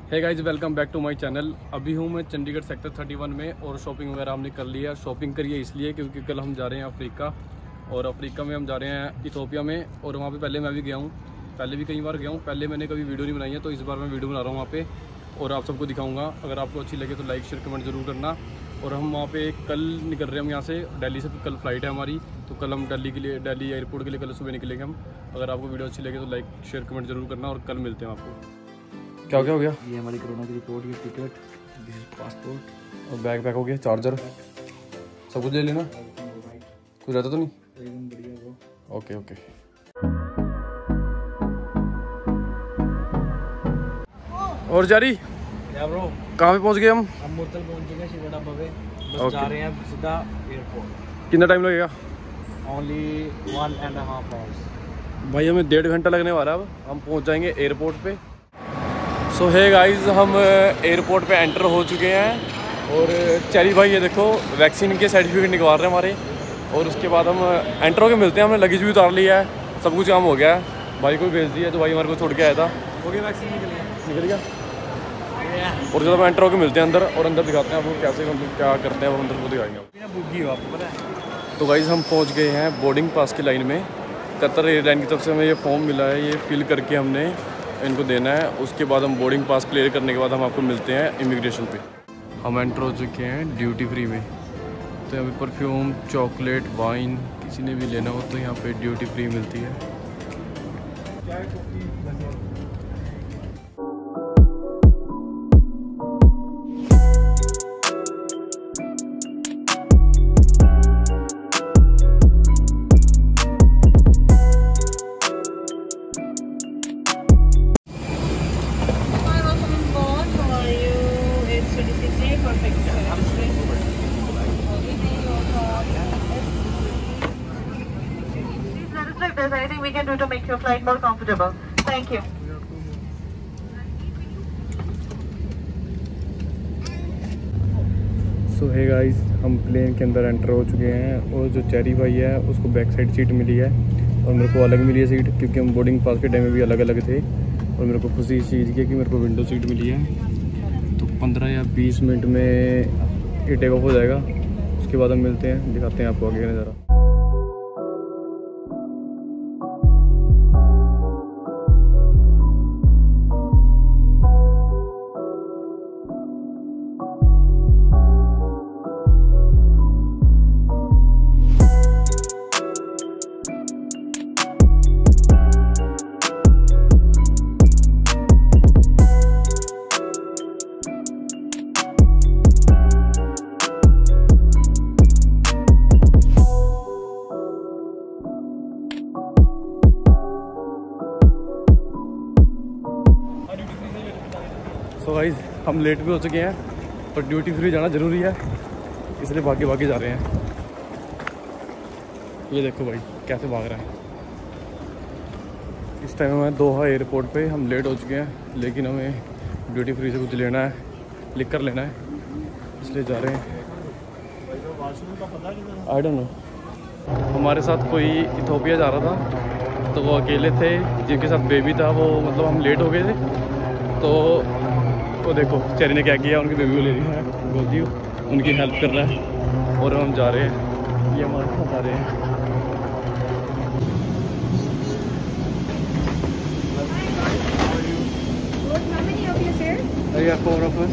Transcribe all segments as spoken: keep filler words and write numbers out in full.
Hey guys, welcome back to my channel. अभी हूँ मैं चंडीगढ़ सेक्टर थर्टी वन में और शॉपिंग वगैरह हमने कर लिया। शॉपिंग करिए इसलिए क्योंकि कल हम जा रहे हैं अफ्रीका, और अफ्रीका में हम जा रहे हैं इथोपिया में। और वहाँ पे पहले मैं भी गया हूँ, पहले भी कई बार गया हूँ। पहले मैंने कभी वीडियो नहीं बनाई है, तो इस बार मैं वीडियो बना रहा हूँ वहाँ पे और आप सबको दिखाऊँगा। अगर आपको अच्छी लगे तो लाइक शेयर कमेंट ज़रूर करना। और हम वहाँ पे कल निकल रहे हैं, हम यहाँ से दिल्ली से कल फ्लाइट है हमारी, तो कल हम दिल्ली के लिए दिल्ली एयरपोर्ट के लिए कल सुबह निकलेंगे हम। अगर आपको वीडियो अच्छी लगे तो लाइक शेयर कमेंट जरूर करना और कल मिलते हैं आपको। क्या क्या हो गया? ये हमारी कोरोना की रिपोर्ट, ये टिकट, दिस इज पासपोर्ट और बैग पैक हो गया, चार्जर सब कुछ ले लेना। कुछ रहता तो नहीं? एकदम बढ़िया वो। Okay okay. और जारी क्या ब्रो, कहाँ पे पहुँच गए हम? हम मुरतल पहुंच चुके हैं, शिवड़ा पे। बस Okay. जा रहे हैं अब सीधा एयरपोर्ट। कितना टाइम लगेगा? Only one and half hours. भाई हमें डेढ़ घंटा लगने वाला है। अब हम पहुँच जाएंगे एयरपोर्ट पे। सो है गाइस, हम एयरपोर्ट पे एंटर हो चुके हैं। और चैरी भाई ये देखो वैक्सीन के सर्टिफिकेट निकलवा रहे हैं हमारे। और उसके बाद हम एंटर होकर मिलते हैं। हमने लगेज भी उतार लिया है, सब कुछ काम हो गया है। भाई को भेज दिया, तो भाई हमारे को छोड़ के आया था। हो गया, वैक्सीन निकल गया निकल गया और जब हम एंटर होकर मिलते हैं अंदर, और अंदर दिखाते हैं आपको कैसे मतलब क्या करते हैं, वो अंदर को दिखाएंगे। बिना बुगी हो आपको पता है। तो गाइस हम पहुंच गए हैं बोर्डिंग पास की लाइन में। कतर एयरलाइन की तरफ से हमें ये फॉर्म मिला है, ये फिल करके हमने इनको देना है। उसके बाद हम बोर्डिंग पास क्लियर करने के बाद हम आपको मिलते हैं इमिग्रेशन पे। हम एंटर हो चुके हैं ड्यूटी फ्री में। तो यहाँ पे परफ्यूम, चॉकलेट, वाइन किसी ने भी लेना हो तो यहाँ पे ड्यूटी फ्री मिलती है। If there's anything we can do to make your flight more comfortable. Thank you. सो है गाइस, हम प्लेन के अंदर एंटर हो चुके हैं। और जो चैरी भाई है उसको बैक साइड सीट मिली है और मेरे को अलग मिली है सीट, क्योंकि हम बोर्डिंग पास के टाइम में भी अलग अलग थे। और मेरे को खुशी इस चीज़ की है कि मेरे को विंडो सीट मिली है। तो पंद्रह या बीस मिनट में ये टेक ऑफ हो जाएगा। उसके बाद हम मिलते हैं, दिखाते हैं आपको आगे का नज़ारा। सो गाइस हम लेट भी हो चुके हैं, पर ड्यूटी फ्री जाना ज़रूरी है, इसलिए भागे भागे जा रहे हैं। ये देखो भाई कैसे भाग रहा है। इस टाइम हमें दोहा एयरपोर्ट पे हम लेट हो चुके हैं, लेकिन हमें ड्यूटी फ्री से कुछ लेना है, लिख कर लेना है, इसलिए जा रहे हैं। I don't know. हमारे साथ कोई इथोपिया जा रहा था, तो वो अकेले थे, जिनके साथ बेबी था। वो मतलब हम लेट हो गए थे, तो वो देखो चेरी ने क्या किया, उनकी बेबी को ले रही है गोदी, उनकी हेल्प कर रहा है। और हम जा रहे हैं, ये हमारे साथ आ रहे हैं। There are four of us.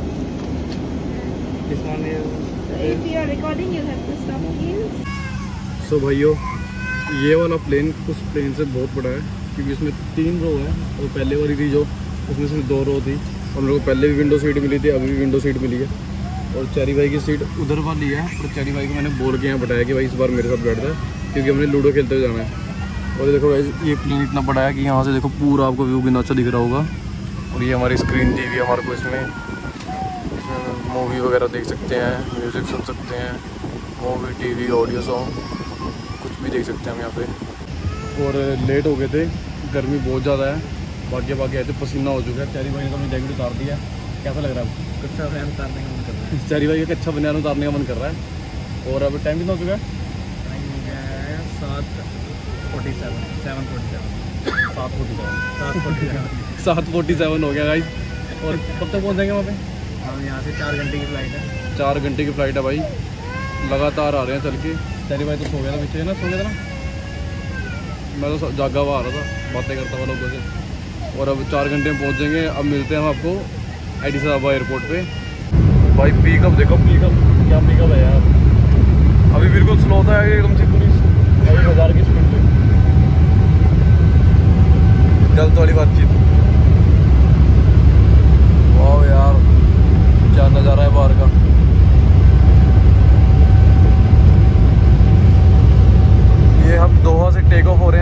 This one is. If you are recording, you'll have to stop please. सो भाइयों, ये वाला प्लेन उस प्लेन से बहुत बड़ा है, क्योंकि इसमें तीन रो है। और पहले वाली थी जो, उसमें सिर्फ दो रो थी। और मेरे को पहले भी विंडो सीट मिली थी, अभी भी विंडो सीट मिली है। और चैरी भाई की सीट उधर वाली है। और चैरी भाई को मैंने बोल के यहाँ बताया कि भाई इस बार मेरे साथ बैठ जाए, क्योंकि हमने लूडो खेलते हुए जाना है। और देखो गाइस, ये प्लेन इतना बड़ा है कि यहाँ से देखो पूरा आपको व्यू कितना अच्छा दिख रहा होगा। और ये हमारी स्क्रीन टी वी, हमारे को इसमें मूवी वगैरह देख सकते हैं, म्यूज़िक सुन सकते हैं, मूवी, टीवी, ऑडियो सॉन्ग, कुछ भी देख सकते हैं हम यहाँ पे। और लेट हो गए थे, गर्मी बहुत ज़्यादा है, भागे भागे आए थे, पसीना हो चुका है। चैरी भाई ने तो अपनी जैकेट उतार दिया। कैसा लग रहा है आपको? कच्चा बनियान उतारने का मन कर रहा है। चैरी भाई का कच्चा बनियान उतारने का मन कर रहा है। और अब टाइम कितना हो चुका है? टाइम हो गया है सात forty seven seven forty seven सात फोर्टी सेवन सात फोर्टी सेवन सात फोर्टी सेवन हो गया गाइस। और कब तक पहुँच जाएंगे वहाँ पे? हम यहाँ से चार घंटे की फ्लाइट है। चार घंटे की फ़्लाइट है भाई, लगातार आ रहे हैं चल के। तेरी भाई तो सो गया था पीछे ना, सो गया था ना, मैं तो जागा हुआ आ रहा था, बातें करता हुआ लोगों से। और अब चार घंटे में पहुँच जाएंगे। अब मिलते हैं हम आपको एडिस अबाबा एयरपोर्ट पे। भाई पिकअप देखो, पिकअप क्या पिकअप है यार। अभी बिल्कुल स्लो था एकदम से, पूरी एक हज़ार की स्पीड पे। जल्द वाली बातचीत। वाह यार, क्या नज़ारा है बाहर का। ये हम दोहा से टेक ऑफ हो रहे हैं।